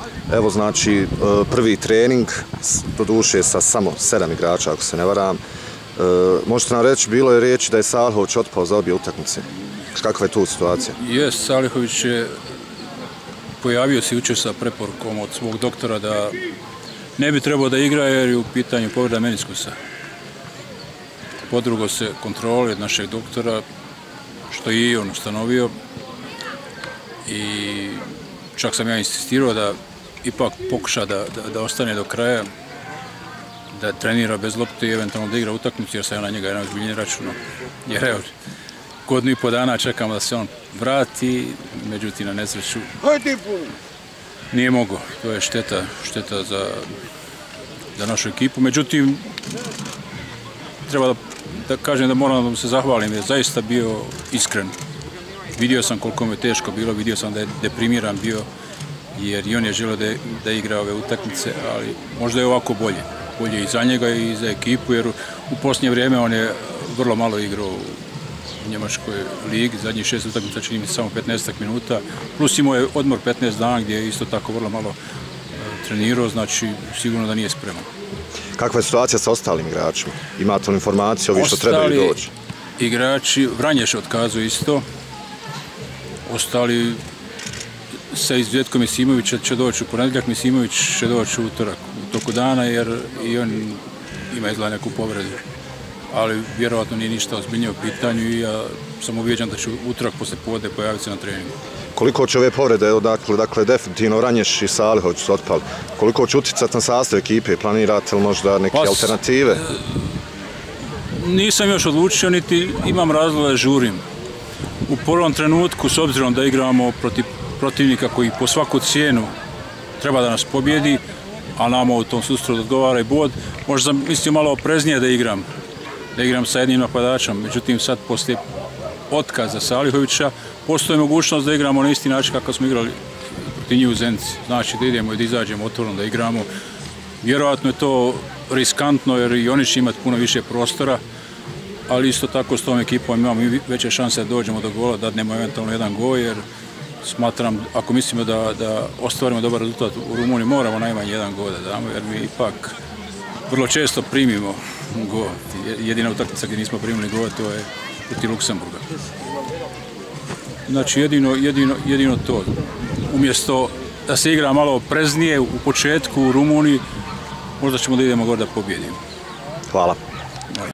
Evo znači prvi trening, doduše sa samo 7 igrača ako se ne varam. Možete nam reći, bilo je riječi da je Salihović otpao za obje utakmice. Kakva je tu situacija? Jest, Salihović je pojavio se jučer sa preporukom od svog doktora da ne bi trebao da igra jer je u pitanju povreda meniskusa. Podrugo se kontrole od našeg doktora, što je i on ustanovio, i čak sam ja insistirao da ipak pokuša da ostane do kraja, da trenira bez lopte i eventualno da igra utakmicu, jer sam ja na njega jedan ozbiljnije računao. Jer evo, godinu i po dana čekamo da se on vrati, međutim na nesreću nije mogao. To je šteta za našu ekipu. Međutim, treba da kažem da moram da mu se zahvalim, jer je zaista bio iskren. Vidio sam koliko mu je teško bilo, vidio sam da je deprimiran bio, jer i on je želeo da igra ove utakmice, ali možda je ovako bolje. Bolje i za njega i za ekipu, jer u posljednje vrijeme on je vrlo malo igrao u Njemačkoj ligi, zadnjih 6 utakmica čini mi se samo 15 minuta, plus imao je odmor 15 dana gdje je isto tako vrlo malo trenirao, znači sigurno da nije spreman. Kakva je situacija sa ostalim igračima? Imate li informaciju ovi što trebaju doći? Igrači, Vranješ otkazuje isto, ostali sa izuzetkom Misimovića će doći u ponedjeljak, Misimović će doći u utorak u toku dana jer i on ima izgleda neku povredu. Ali vjerovatno nije ništa ozbiljnije u pitanju i ja sam uvijeđen da će utorak poslije podne pojaviti se na treningu. Koliko će ove povrede, dakle definitivno Vranješ i Salihović su otpali, koliko će utjecati na sastav ekipe, planirate li možda neke alternative? Nisam još odlučio, niti imam razloga da žurim. U prvom trenutku, s obzirom da igramo protiv protivnika koji po svaku cijenu treba da nas pobjedi, a nama u tom susretu odgovara i bod, možda sam mislio malo opreznije da igram sa jednim napadačom. Međutim, sad poslije otkaza Salihovića postoji mogućnost da igramo na isti način kako smo igrali protiv njih u Zenici. Znači da idemo i da izađemo otvoreno da igramo. Vjerojatno je to riskantno jer i oni će imati puno više prostora, ali isto tako s tom ekipom imamo i veće šanse da dođemo do gola, da dadnemo eventualno jedan gol, jer smatram, ako mislimo da ostvarimo dobar rezultat u Rumuniji, moramo najmanje jedan gol da damo, jer mi ipak vrlo često primimo gol. Jedina utakmica gdje nismo primili gol, to je protiv Luksemburga. Znači, jedino to. Umjesto da se igra malo opreznije u početku u Rumuniji, možda ćemo da idemo gore da pobjedimo. Hvala.